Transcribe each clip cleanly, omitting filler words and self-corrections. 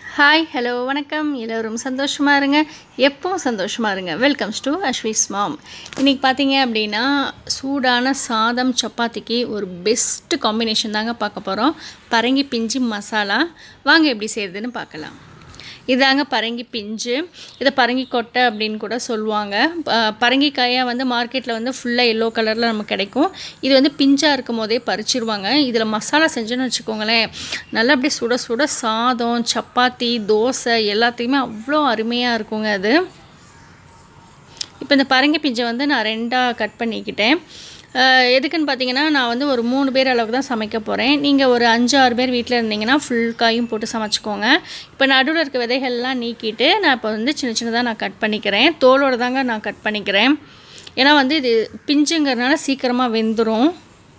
Hi hello வணக்கம் எல்லோரும் சந்தோஷமாக இருங்க எப்பவும் சந்தோஷமாக இருங்க வெல்கம்ஸ் டு அஸ்விஸ் மாம். இன்றைக்கி பார்த்தீங்க அப்படின்னா சூடான சாதம் சப்பாத்திக்கு ஒரு பெஸ்ட் காம்பினேஷன் தாங்க பார்க்க போகிறோம். பரங்கி பிஞ்சு மசாலா. வாங்க எப்படி செய்கிறதுன்னு பார்க்கலாம். இதாங்க பரங்கி பிஞ்சு, இதை பரங்கி கொட்டை அப்படின்னு கூட சொல்லுவாங்க. பரங்கிக்காயாக வந்து மார்க்கெட்டில் வந்து ஃபுல்லாக எல்லோ கலரில் நமக்கு கிடைக்கும். இது வந்து பிஞ்சாக இருக்கும் போதே பறிச்சிருவாங்க. இதில் மசாலா செஞ்சோன்னு வச்சுக்கோங்களேன், நல்லா அப்படியே சுட சுட சாதம் சப்பாத்தி தோசை எல்லாத்தையுமே அவ்வளோ அருமையாக இருக்குங்க அது. இப்போ இந்த பரங்கி பிஞ்சை வந்து நான் ரெண்டாக கட் பண்ணிக்கிட்டேன். எதுக்குன்னு பார்த்தீங்கன்னா, நான் வந்து ஒரு 3 பேர் அளவுக்கு தான் சமைக்க போகிறேன். நீங்கள் ஒரு 5-6 பேர் வீட்டில் இருந்தீங்கன்னா ஃபுல் காயும் போட்டு சமைச்சிக்கோங்க. இப்போ நடுவில் இருக்க விதைகள்லாம் நீக்கிட்டு நான் இப்போ வந்து சின்ன சின்னதாக நான் கட் பண்ணிக்கிறேன். தோலோடு தாங்க நான் கட் பண்ணிக்கிறேன். ஏன்னா வந்து இது பிஞ்சுங்கிறதுனால சீக்கிரமாக வெந்துடும்.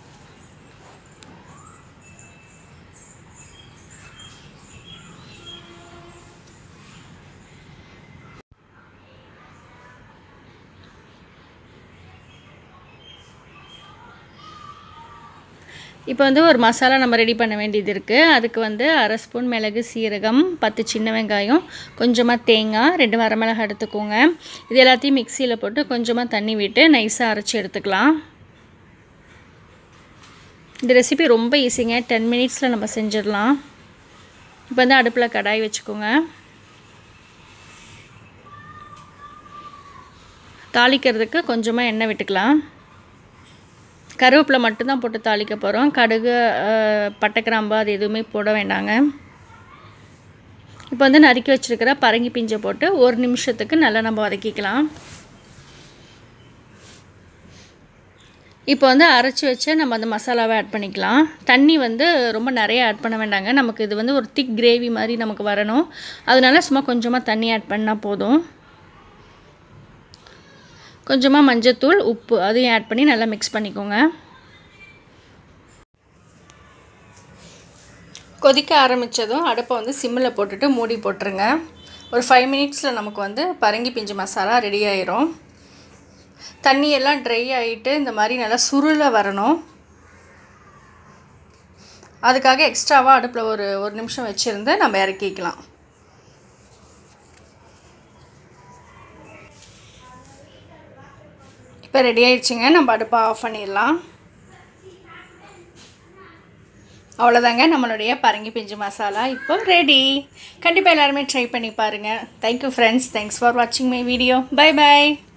இப்போ வந்து ஒரு மசாலா நம்ம ரெடி பண்ண வேண்டியது இருக்குது. அதுக்கு வந்து 1/2 ஸ்பூன் மிளகு சீரகம், 10 சின்ன வெங்காயம், கொஞ்சமாக தேங்காய், 2 வரமிளகாய் எடுத்துக்கோங்க. இது எல்லாத்தையும் மிக்சியில் போட்டு கொஞ்சமாக தண்ணி விட்டு நைஸாக அரைச்சி எடுத்துக்கலாம். இந்த ரெசிபி ரொம்ப ஈஸிங்க, 10 மினிட்ஸில் நம்ம செஞ்சிடலாம். இப்போ வந்து அடுப்பில் கடாய் வச்சுக்கோங்க. தாளிக்கிறதுக்கு கொஞ்சமாக எண்ணெய் விட்டுக்கலாம். கருவேப்பிலை மட்டும்தான் போட்டு தாளிக்க போகிறோம். கடுகு பட்டை கிராம்பு அது எதுவுமே போட வேண்டாங்க. இப்போ வந்து நறுக்கி வச்சுருக்கிற பரங்கி பிஞ்சை போட்டு 1 நிமிஷத்துக்கு நல்லா நம்ம வதக்கிக்கலாம். இப்போ வந்து அரைச்சி வச்சு நம்ம அந்த மசாலாவை ஆட் பண்ணிக்கலாம். தண்ணி வந்து ரொம்ப நிறைய ஆட் பண்ண வேண்டாங்க. நமக்கு இது வந்து ஒரு திக் கிரேவி மாதிரி நமக்கு வரணும். அதனால சும்மா கொஞ்சமாக தண்ணி ஆட் பண்ணால் போதும். கொஞ்சமாக மஞ்சத்தூள், உப்பு அதையும் ஆட் பண்ணி நல்லா மிக்ஸ் பண்ணிக்கோங்க. கொதிக்க ஆரம்பித்ததும் அடுப்பை வந்து சிம்மில் போட்டுட்டு மூடி போட்டுருங்க. ஒரு 5 மினிட்ஸில் நமக்கு வந்து பரங்கி பிஞ்சு மசாலா ரெடி ஆயிரும். தண்ணியெல்லாம் ட்ரை ஆகிட்டு இந்த மாதிரி நல்லா சுருள வரணும். அதுக்காக எக்ஸ்ட்ராவாக அடுப்பில் ஒரு நிமிஷம் வச்சுருந்து நம்ம இறக்கிக்கலாம். இப்போ ரெடி ஆயிடுச்சுங்க. நம்ம அடுப்பை ஆஃப் பண்ணிடலாம். அவ்வளோதாங்க, நம்மளுடைய பரங்கி பிஞ்சு மசாலா இப்போ ரெடி. கண்டிப்பாக எல்லாருமே ட்ரை பண்ணி பாருங்கள். Thank you friends. தேங்க்ஸ் ஃபார் வாட்சிங் மை வீடியோ. Bye bye.